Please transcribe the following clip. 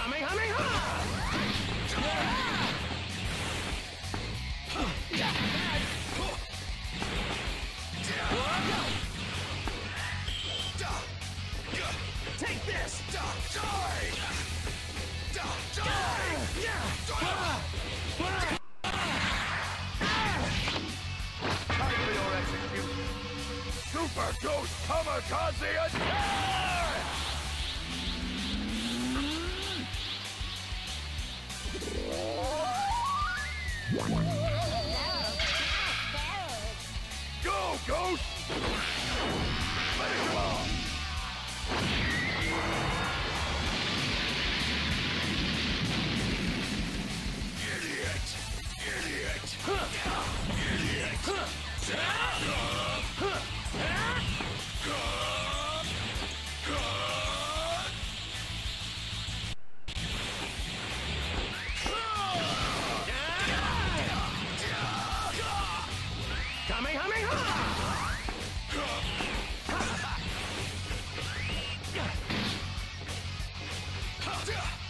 Take this! Time for your execution! Super Ghost Kamikaze attack! Go, Ghost! Finish him off! Idiot! Idiot! Idiot! Kamehameha!